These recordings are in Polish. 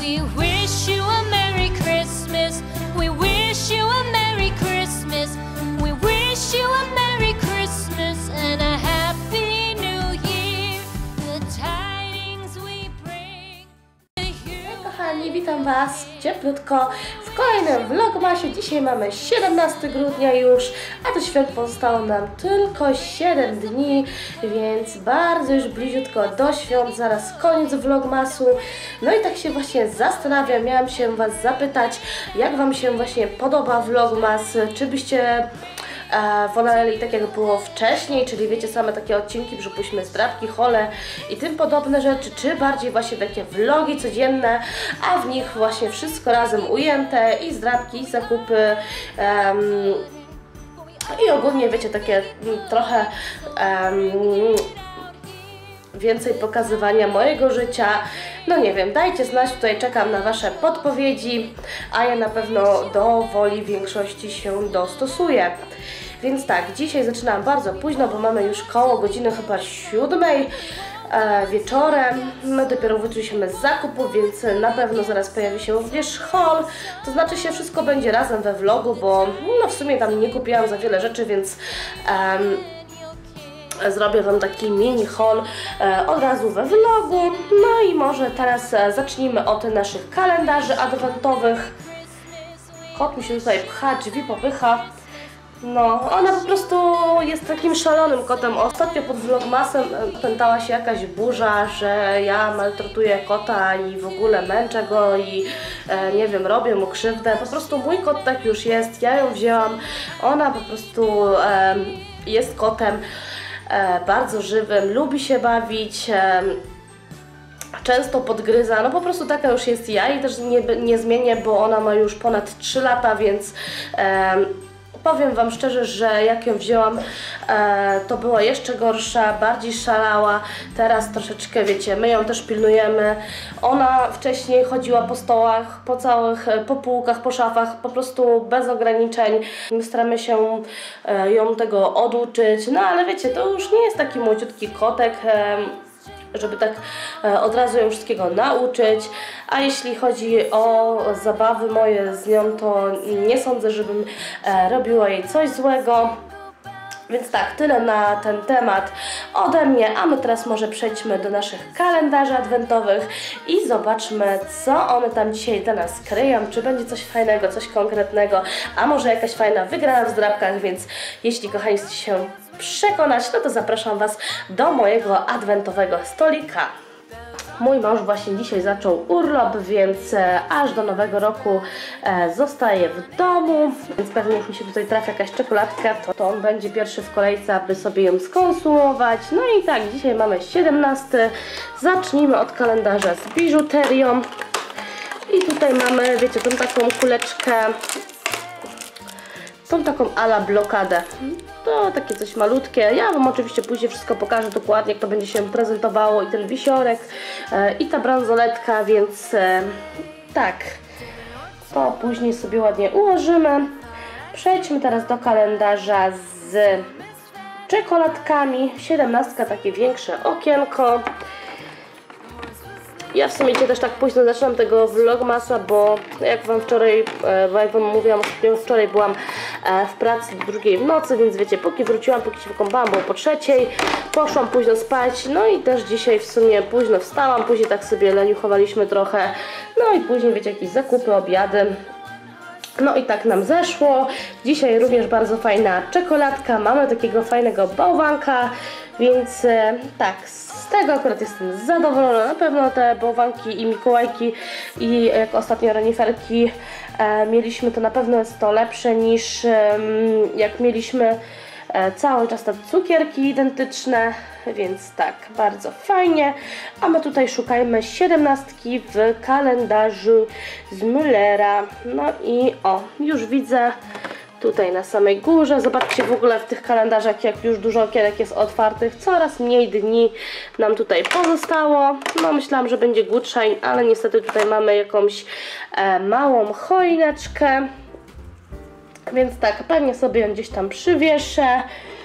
We wish you a Merry Christmas. We wish you a Merry Christmas. We wish you a Merry Christmas and a Happy New Year. The tidings we bring to you. Kochani, witam Was cieplutko w kolejnym vlogmasie. Dzisiaj mamy 17 grudnia już, a do świąt pozostało nam tylko 7 dni, więc bardzo już bliziutko do świąt, zaraz koniec vlogmasu. No i tak się właśnie zastanawiam, miałam się Was zapytać, jak Wam się właśnie podoba vlogmas, czy byście woleli tak jak było wcześniej, czyli wiecie, same takie odcinki, przypuśćmy zdrabki, hole i tym podobne rzeczy, czy bardziej właśnie takie vlogi codzienne, a w nich właśnie wszystko razem ujęte, i zdrabki, i zakupy, i ogólnie wiecie, takie trochę więcej pokazywania mojego życia. No nie wiem, dajcie znać, tutaj czekam na Wasze podpowiedzi, a ja na pewno do woli większości się dostosuję. Więc tak, dzisiaj zaczynam bardzo późno, bo mamy już koło godziny chyba 7 wieczorem. My dopiero wróciliśmy z zakupów, więc na pewno zaraz pojawi się również haul. To znaczy się wszystko będzie razem we vlogu, bo no w sumie tam nie kupiłam za wiele rzeczy, więc zrobię Wam taki mini haul od razu we vlogu. No i może teraz zacznijmy od naszych kalendarzy adwentowych. Kot mi się tutaj pcha, drzwi popycha. No, ona po prostu jest takim szalonym kotem. Ostatnio pod vlogmasem pętała się jakaś burza, że ja maltretuję kota i w ogóle męczę go i nie wiem, robię mu krzywdę. Po prostu mój kot tak już jest, ja ją wzięłam. Ona po prostu jest kotem bardzo żywym, lubi się bawić, często podgryza, no po prostu taka już jest ja i też nie zmienię, bo ona ma już ponad 3 lata, więc powiem Wam szczerze, że jak ją wzięłam, to była jeszcze gorsza, bardziej szalała. Teraz troszeczkę, wiecie, my ją też pilnujemy. Ona wcześniej chodziła po stołach, po półkach, po szafach, po prostu bez ograniczeń. My staramy się ją tego oduczyć, no ale wiecie, to już nie jest taki młodziutki kotek, żeby tak od razu ją wszystkiego nauczyć. A jeśli chodzi o zabawy moje z nią, to nie sądzę, żebym robiła jej coś złego. Więc tak, tyle na ten temat ode mnie, a my teraz może przejdźmy do naszych kalendarzy adwentowych i zobaczmy, co one tam dzisiaj dla nas kryją, czy będzie coś fajnego, coś konkretnego, a może jakaś fajna wygrana w zdrabkach, więc jeśli kochani chcecie się przekonać, no to zapraszam Was do mojego adwentowego stolika. Mój mąż właśnie dzisiaj zaczął urlop, więc aż do nowego roku zostaje w domu, więc pewnie jak mi się tutaj trafi jakaś czekoladka, to on będzie pierwszy w kolejce, aby sobie ją skonsumować. No i tak, dzisiaj mamy 17. Zacznijmy od kalendarza z biżuterią. I tutaj mamy, wiecie, tą taką kuleczkę, tą taką ala blokadę. To takie coś malutkie. Ja Wam oczywiście później wszystko pokażę dokładnie, jak to będzie się prezentowało, i ten wisiorek, i ta bransoletka, więc tak, to później sobie ładnie ułożymy. Przejdźmy teraz do kalendarza z czekoladkami. 17, takie większe okienko. Ja w sumie też tak późno zaczynam tego vlogmasa, bo jak Wam wczoraj, jak Wam mówiłam, wczoraj byłam w pracy do 2 w nocy, więc wiecie, póki wróciłam, póki się wykąpałam, było po 3, poszłam późno spać, no i też dzisiaj w sumie późno wstałam, później tak sobie leniuchowaliśmy trochę, no i później wiecie, jakieś zakupy, obiady. No i tak nam zeszło. Dzisiaj również bardzo fajna czekoladka, mamy takiego fajnego bałwanka, więc tak, z tego akurat jestem zadowolona. Na pewno te bałwanki i mikołajki i jak ostatnio reniferki mieliśmy, to na pewno jest to lepsze niż jak mieliśmy cały czas te cukierki identyczne, więc tak, bardzo fajnie. A my tutaj szukajmy 17 w kalendarzu z Müllera. No i o, już widzę tutaj na samej górze. Zobaczcie, w ogóle w tych kalendarzach, jak już dużo okienek jest otwartych, coraz mniej dni nam tutaj pozostało. No myślałam, że będzie good shine, ale niestety tutaj mamy jakąś małą choineczkę. Więc tak, pewnie sobie ją gdzieś tam przywieszę.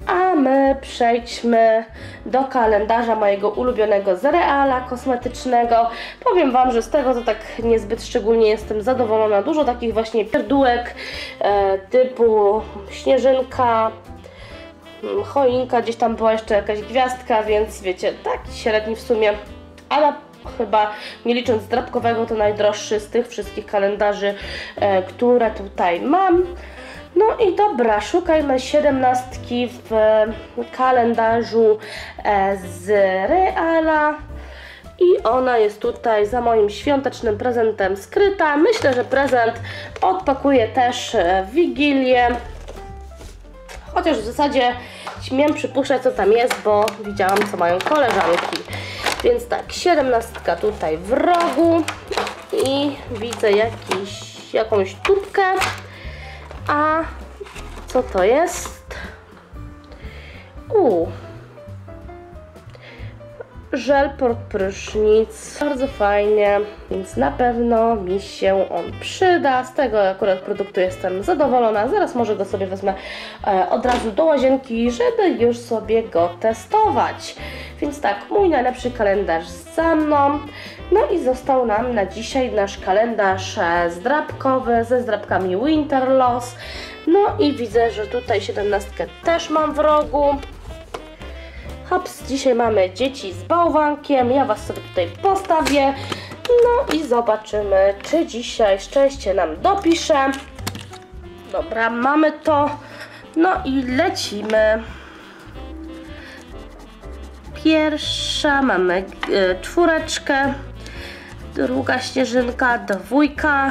A my przejdźmy do kalendarza mojego ulubionego z Reala kosmetycznego. Powiem Wam, że z tego to tak niezbyt szczególnie jestem zadowolona. Dużo takich właśnie pierdółek typu śnieżynka, choinka, gdzieś tam była jeszcze jakaś gwiazdka, więc wiecie, taki średni w sumie, ale chyba nie licząc zdrabkowego to najdroższy z tych wszystkich kalendarzy, które tutaj mam. No i dobra, szukajmy 17 w kalendarzu z Reala i ona jest tutaj za moim świątecznym prezentem skryta. Myślę, że prezent odpakuję też w Wigilię, chociaż w zasadzie śmiem przypuszczać, co tam jest, bo widziałam, co mają koleżanki. Więc tak, 17 tutaj w rogu i widzę jakąś tubkę. A co to jest? Żel pod prysznic. Bardzo fajnie, więc na pewno mi się on przyda. Z tego akurat produktu jestem zadowolona. Zaraz może go sobie wezmę od razu do łazienki, żeby już sobie go testować. Więc tak, mój najlepszy kalendarz za mną. No i został nam na dzisiaj nasz kalendarz zdrabkowy ze zdrabkami Winter Loss. No i widzę, że tutaj 17 też mam w rogu. Hops, dzisiaj mamy dzieci z bałwankiem. Ja Was sobie tutaj postawię. No i zobaczymy, czy dzisiaj szczęście nam dopisze. Dobra, mamy to. No i lecimy. Pierwsza mamy czwóreczkę, druga śnieżynka, dwójka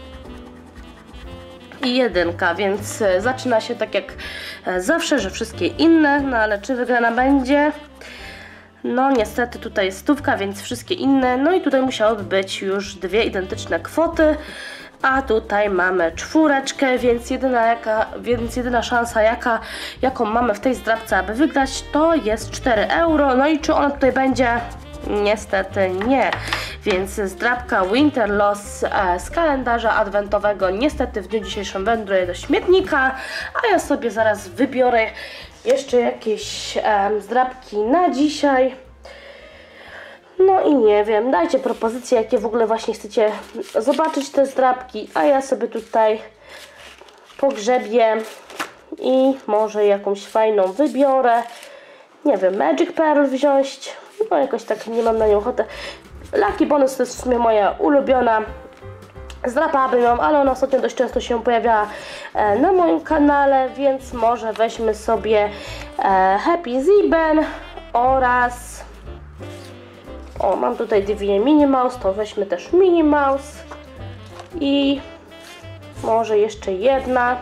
i jedynka, więc zaczyna się tak jak zawsze, że wszystkie inne, no ale czy wygrana będzie? No niestety tutaj jest stówka, więc wszystkie inne, no i tutaj musiałyby być już dwie identyczne kwoty, a tutaj mamy czwóreczkę, więc jedyna szansa jaką mamy w tej zdrabce, aby wygrać, to jest 4 euro. No i czy ona tutaj będzie? Niestety nie. Więc zdrabka Winter Loss z kalendarza adwentowego niestety w dniu dzisiejszym wędruje do śmietnika, a ja sobie zaraz wybiorę jeszcze jakieś zdrabki na dzisiaj. No i nie wiem, dajcie propozycje, jakie w ogóle właśnie chcecie zobaczyć te zdrabki, a ja sobie tutaj pogrzebię i może jakąś fajną wybiorę. Nie wiem, Magic Pearl wziąć, no jakoś tak nie mam na nią ochotę. Lucky Bonus to jest w sumie moja ulubiona zdrapa, ale ona ostatnio dość często się pojawiała na moim kanale, więc może weźmy sobie Happy Ziben oraz mam tutaj dwie Minnie Mouse, to weźmy też Minnie Mouse i może jeszcze jedna.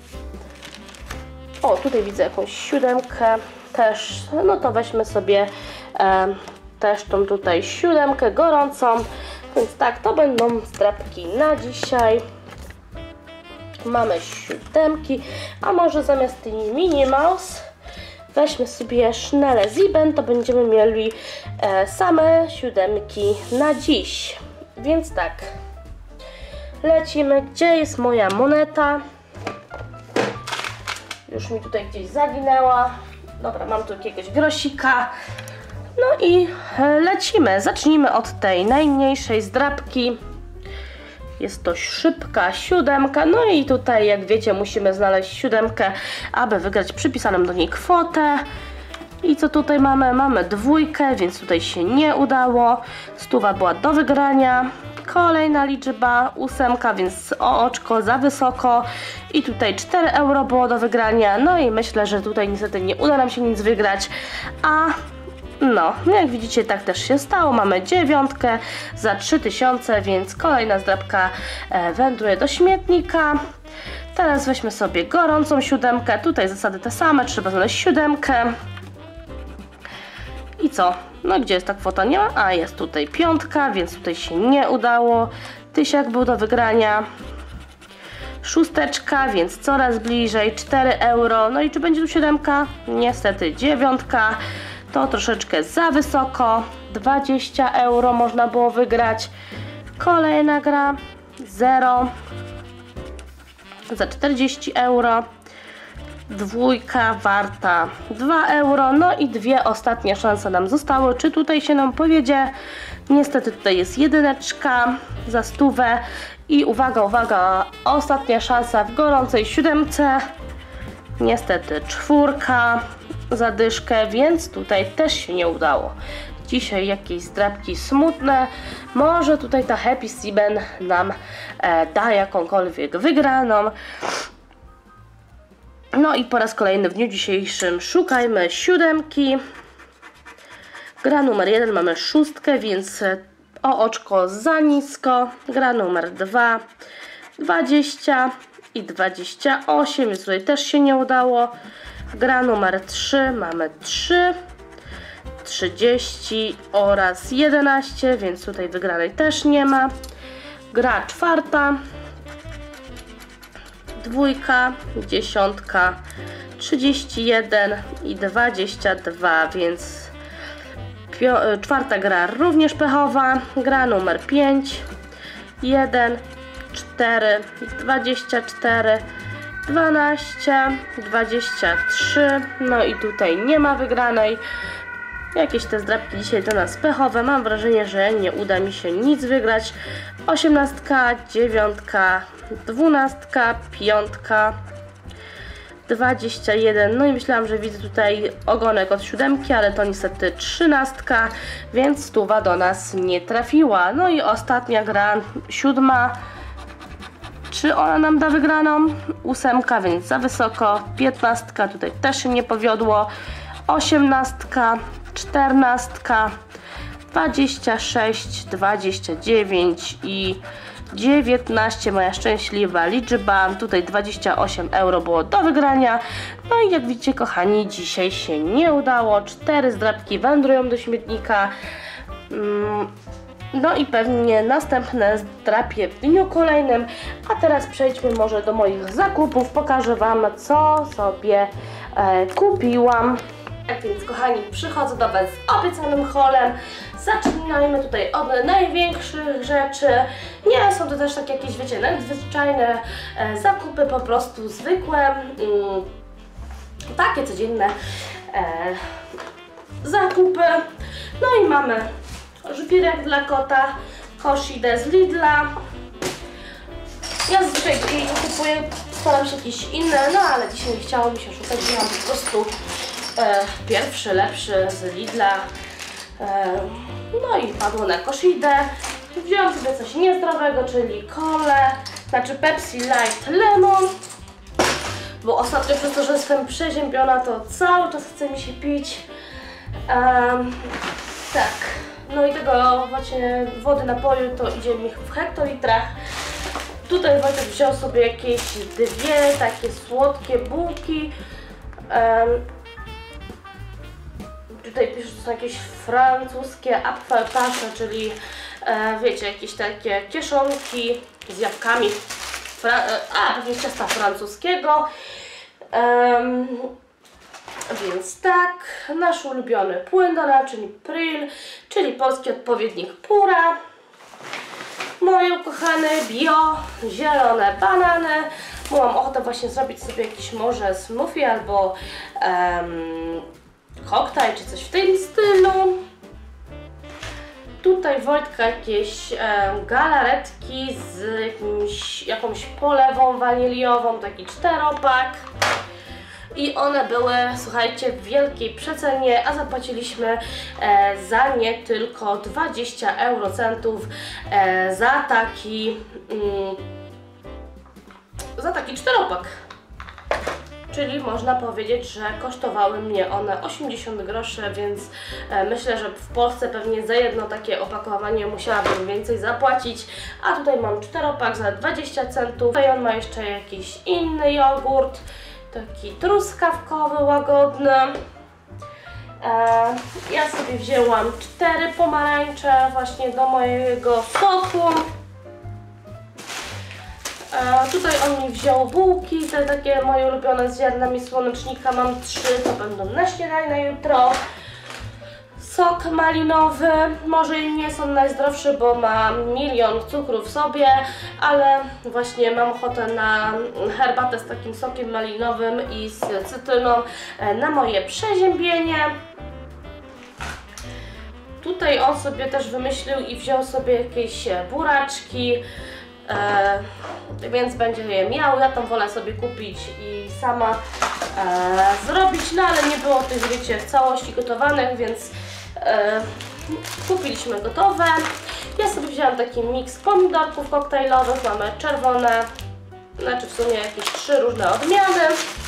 Tutaj widzę jakąś siódemkę też, no to weźmy sobie też tą tutaj siódemkę gorącą, więc tak, to będą zdrabki na dzisiaj. Mamy siódemki, a może zamiast tej Minnie Mouse weźmy sobie Schnelle Sieben, to będziemy mieli same siódemki na dziś. Więc tak, lecimy. Gdzie jest moja moneta? Już mi tutaj gdzieś zaginęła. Dobra, mam tu jakiegoś grosika. No i lecimy. Zacznijmy od tej najmniejszej zdrabki. Jest to szybka siódemka. No i tutaj, jak wiecie, musimy znaleźć siódemkę, aby wygrać przypisaną do niej kwotę. I co tutaj mamy? Mamy dwójkę, więc tutaj się nie udało. Stuwa była do wygrania. Kolejna liczba, ósemka, więc o oczko za wysoko. I tutaj 4 euro było do wygrania. No i myślę, że tutaj niestety nie uda nam się nic wygrać. A no, jak widzicie, tak też się stało. Mamy dziewiątkę za 3000, więc kolejna zdrabka wędruje do śmietnika. Teraz weźmy sobie gorącą siódemkę. Tutaj zasady te same, trzeba znaleźć siódemkę. I co? No gdzie jest ta kwota? Nie ma? A jest tutaj piątka, więc tutaj się nie udało. Tysiak był do wygrania. Szósteczka, więc coraz bliżej. 4 euro. No i czy będzie tu siódemka? Niestety dziewiątka. To troszeczkę za wysoko. 20 euro można było wygrać. Kolejna gra. 0 za 40 euro. Dwójka warta 2 euro. No i dwie ostatnie szanse nam zostały. Czy tutaj się nam powiedzie? Niestety tutaj jest jedyneczka za 100. I uwaga, uwaga, ostatnia szansa w gorącej 7. Niestety 4 za dyszkę, więc tutaj też się nie udało. Dzisiaj jakieś zdrabki smutne. Może tutaj ta Happy Sieben nam da jakąkolwiek wygraną. No i po raz kolejny w dniu dzisiejszym szukajmy 7. Gra numer 1 mamy 6, więc o oczko za nisko. Gra numer 2 20 i 28, więc tutaj też się nie udało. Gra numer 3 mamy 3, 30 oraz 11, więc tutaj wygranej też nie ma. Gra 4, 2, 10, 31 i 22, więc czwarta gra również pechowa. Gra numer 5, 1, 4, 24, 12, 23, no i tutaj nie ma wygranej. Jakieś te zdrabki dzisiaj do nas pechowe. Mam wrażenie, że nie uda mi się nic wygrać. 18, 9, 12, 5, 21. No i myślałam, że widzę tutaj ogonek od 7, ale to niestety 13, więc 100 do nas nie trafiła. No i ostatnia gra 7. Czy ona nam da wygraną? 8, więc za wysoko. 15, tutaj też się nie powiodło. 18, 14, 26, 29 i 19, moja szczęśliwa liczba. Tutaj 28 euro było do wygrania. No i jak widzicie, kochani, dzisiaj się nie udało. 4 zdrabki wędrują do śmietnika. No i pewnie następne zdrapię w dniu kolejnym. A teraz przejdźmy może do moich zakupów. Pokażę Wam, co sobie kupiłam. Tak więc, kochani, przychodzę do Was z obiecanym haulem. Zaczynajmy tutaj od największych rzeczy. Nie są to też tak jakieś, wiecie, nadzwyczajne zakupy, po prostu zwykłe, takie codzienne zakupy. No i mamy żwirek dla kota, Koshidę z Lidla. Ja zazwyczaj jej kupuję, staram się jakieś inne, no ale dzisiaj nie chciało mi się szukać, wzięłam po prostu pierwszy, lepszy z Lidla. No i padło na Koshidę. Wziąłam sobie coś niezdrowego, czyli kolę, znaczy Pepsi Light Lemon. Bo ostatnio przez to, że jestem przeziębiona, to cały czas chce mi się pić. Tak. No i tego właśnie wody napoju to idzie mi w hektolitrach. Tutaj Wojtek wziął sobie jakieś dwie takie słodkie bułki. Tutaj pisze, że to są jakieś francuskie apfeltasze, czyli wiecie, jakieś takie kieszonki z jabłkami, pewnie ciasta francuskiego. Więc tak, nasz ulubiony płyn do naczyń Pril, czyli polski odpowiednik Pura. Moje ukochane bio, zielone banany. Mam ochotę właśnie zrobić sobie jakiś może smoothie albo koktajl czy coś w tym stylu. Tutaj Wojtka jakieś galaretki z jakąś polewą waniliową, taki 4-pak. I one były, słuchajcie, w wielkiej przecenie, a zapłaciliśmy za nie tylko 20 eurocentów za taki 4-pak. Czyli można powiedzieć, że kosztowały mnie one 80 groszy, więc myślę, że w Polsce pewnie za jedno takie opakowanie musiałabym więcej zapłacić. A tutaj mam 4-pak za 20 centów. Tutaj on ma jeszcze jakiś inny jogurt, taki truskawkowy, łagodny. Ja sobie wzięłam 4 pomarańcze właśnie do mojego soku. Tutaj on mi wziął bułki, te takie moje ulubione z ziarnami słonecznika. Mam 3, to będą na śniadanie na jutro. sok malinowy. Może i nie jest on najzdrowszy, bo ma 1 000 000 cukru w sobie, ale właśnie mam ochotę na herbatę z takim sokiem malinowym i z cytryną na moje przeziębienie. Tutaj on sobie też wymyślił i wziął sobie jakieś buraczki, więc będzie je miał. Ja tam wolę sobie kupić i sama zrobić, no ale nie było tych, wiecie, w całości gotowanych, więc kupiliśmy gotowe. Ja sobie wzięłam taki miks pomidorków koktajlowych, mamy czerwone, znaczy w sumie jakieś 3 różne odmiany.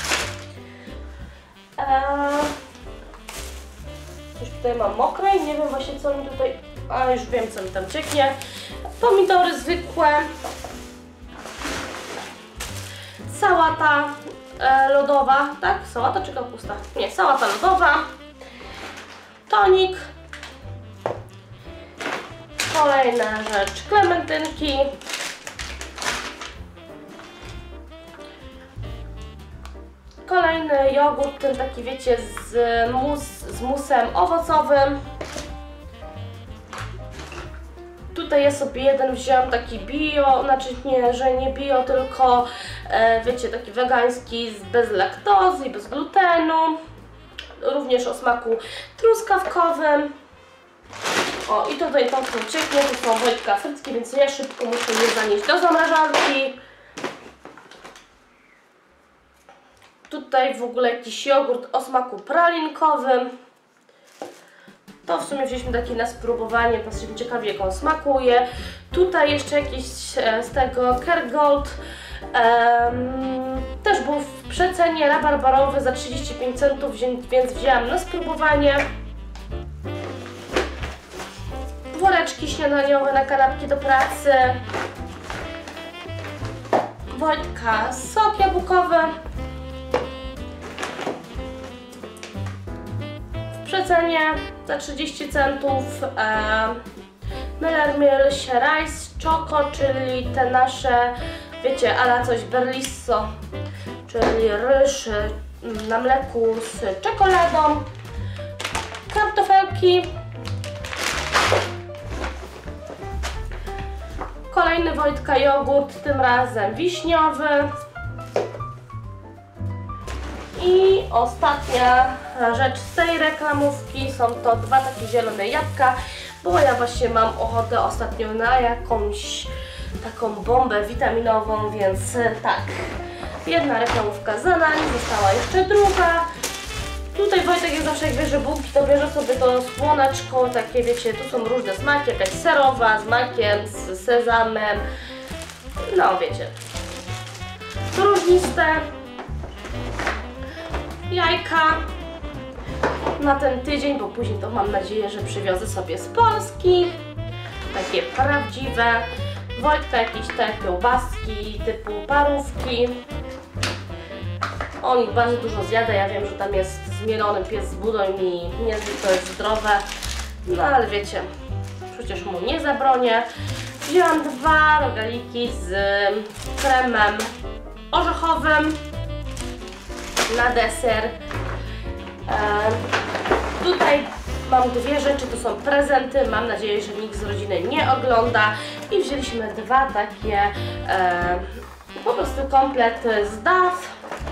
Coś tutaj mam mokre i nie wiem właśnie co mi tutaj, a już wiem co mi tam cieknie. Pomidory zwykłe, sałata lodowa, tak? Sałata czy kapusta? Nie, sałata lodowa, tonik, kolejna rzecz, klementynki, kolejny jogurt, ten taki wiecie z musem owocowym. Tutaj ja sobie jeden wziąłem taki bio, znaczy nie, że nie bio, tylko wiecie, taki wegański, bez laktozy i bez glutenu. Również o smaku truskawkowym. O, i tutaj to cieknie, to są Wojtka frytki, więc ja szybko muszę je zanieść do zamrażarki. Tutaj w ogóle jakiś jogurt o smaku pralinkowym. To w sumie wzięliśmy taki na spróbowanie, bo jesteśmy ciekawi jak on smakuje. Tutaj jeszcze jakiś z tego Kergold. Też był w przecenie rabarbarowy za 35 centów, więc wzięłam na spróbowanie. Woreczki śniadaniowe na kanapki do pracy. Wojtka sok jabłkowy. W przecenie za 30 centów Müllermilch Rice Choco, czyli te nasze, wiecie, ala coś Berlisso, czyli ryż na mleku z czekoladą, kartofelki, kolejny Wojtka jogurt, tym razem wiśniowy. I ostatnia rzecz z tej reklamówki są to 2 takie zielone jabłka, bo ja właśnie mam ochotę ostatnio na jakąś taką bombę witaminową, więc tak. Jedna reklamówka za nami, została jeszcze druga. Tutaj Wojtek jak zawsze jak bierze bułki, to bierze sobie to słoneczko, takie wiecie, tu są różne smaki, jakaś serowa, z makiem, z sezamem, no wiecie, różniste. Jajka na ten tydzień, bo później to mam nadzieję, że przywiozę sobie z Polski. Takie prawdziwe. Wojtka jakieś te kiełbaski typu parówki. On ich bardzo dużo zjada. Ja wiem, że tam jest zmielony pies z budą i niezbyt to jest zdrowe. No ale wiecie, przecież mu nie zabronię. Wzięłam 2 rogaliki z kremem orzechowym na deser. Tutaj mam 2 rzeczy, to są prezenty, mam nadzieję, że nikt z rodziny nie ogląda i wzięliśmy 2 takie po prostu komplety z DAF.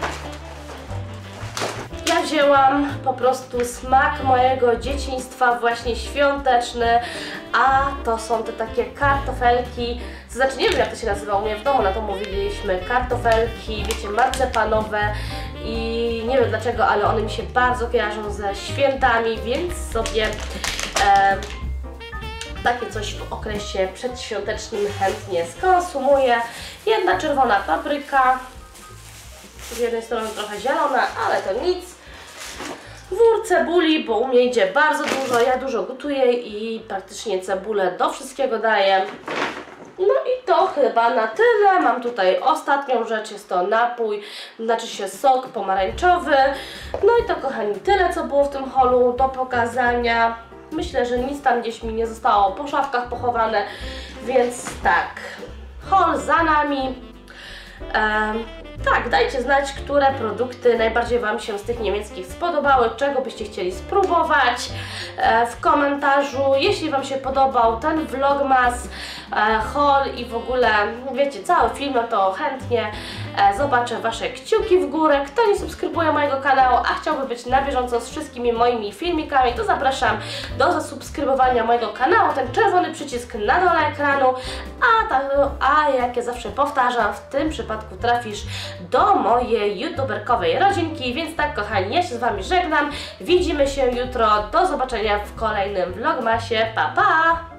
Ja wzięłam po prostu smak mojego dzieciństwa, właśnie świąteczny, a to są te takie kartofelki, znaczy nie wiem jak to się nazywa, u mnie w domu na to mówiliśmy kartofelki, wiecie, marcepanowe i nie wiem dlaczego, ale one mi się bardzo kojarzą ze świętami, więc sobie takie coś w okresie przedświątecznym chętnie skonsumuję. Jedna czerwona papryka, z jednej strony trochę zielona, ale to nic. Wór cebuli, bo u mnie idzie bardzo dużo, ja dużo gotuję i praktycznie cebulę do wszystkiego daję. No i to chyba na tyle. Mam tutaj ostatnią rzecz, jest to napój, znaczy się sok pomarańczowy. No i to kochani tyle co było w tym holu do pokazania. Myślę, że nic tam gdzieś mi nie zostało po szafkach pochowane, więc tak, hol za nami. Tak, dajcie znać, które produkty najbardziej Wam się z tych niemieckich spodobały, czego byście chcieli spróbować w komentarzu. Jeśli Wam się podobał ten vlogmas, haul i w ogóle, wiecie, cały film, no to chętnie zobaczę Wasze kciuki w górę. Kto nie subskrybuje mojego kanału, a chciałby być na bieżąco z wszystkimi moimi filmikami, to zapraszam do zasubskrybowania mojego kanału. Ten czerwony przycisk na dole ekranu, a jak ja zawsze powtarzam, w tym przypadku trafisz do mojej youtuberkowej rodzinki, więc tak, kochani, ja się z Wami żegnam. Widzimy się jutro. Do zobaczenia w kolejnym vlogmasie. Pa, pa!